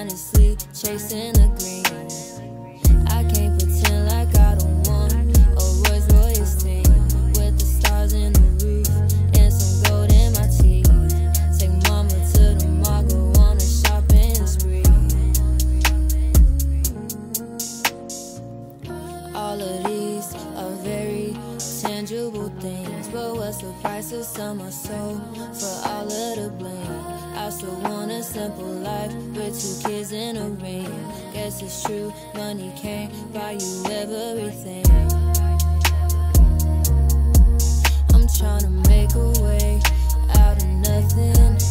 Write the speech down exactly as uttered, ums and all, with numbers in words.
honestly chasing the green. I can't pretend like I don't want a Rolls Royce team with the stars in the roof and some gold in my teeth. Take mama to the mall, go on a shopping spree. All of these are very tangible things, but what's the price to sell my soul for all of the blame? I still want a simple life with two kids in a ring. Guess it's true, money can't buy you everything. I'm trying to make a way out of nothing.